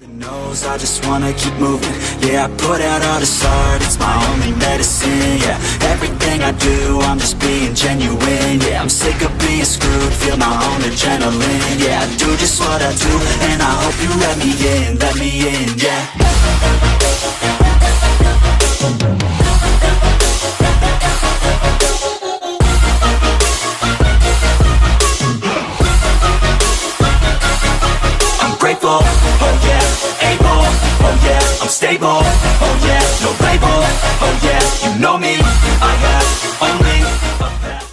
I just wanna keep moving. Yeah, I put out all the art, it's my only medicine. Yeah, everything I do, I'm just being genuine. Yeah, I'm sick of being screwed, feel my own adrenaline. Yeah, I do just what I do, and I hope you let me in, yeah. Grateful, oh yeah, able, oh yeah, I'm stable, oh yeah, no label, oh yeah, you know me, I have only a path.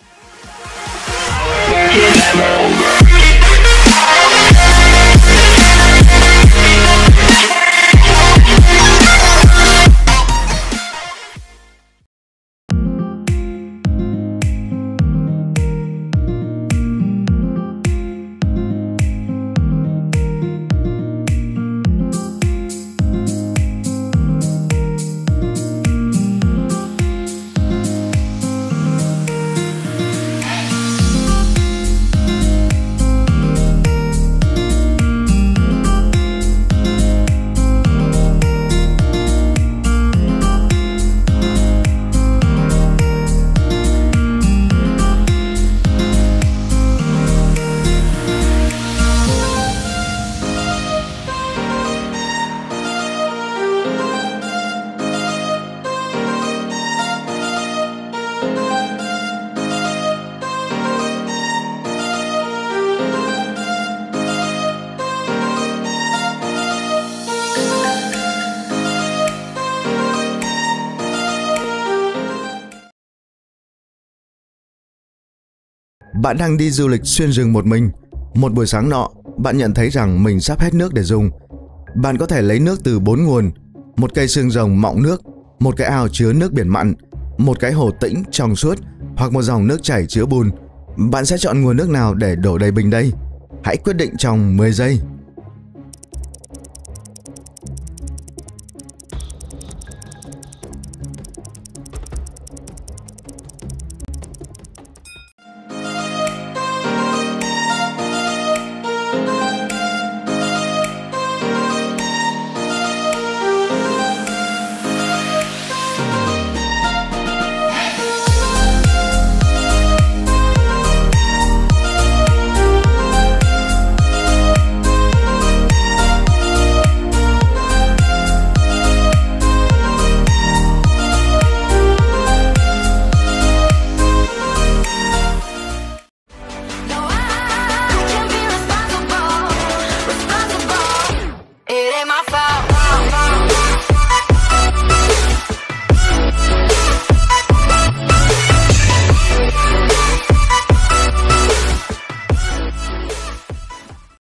Bạn đang đi du lịch xuyên rừng một mình. Một buổi sáng nọ, bạn nhận thấy rằng mình sắp hết nước để dùng. Bạn có thể lấy nước từ 4 nguồn: một cây xương rồng mọng nước, một cái ao chứa nước biển mặn, một cái hồ tĩnh trong suốt, hoặc một dòng nước chảy chứa bùn. Bạn sẽ chọn nguồn nước nào để đổ đầy bình đây? Hãy quyết định trong 10 giây.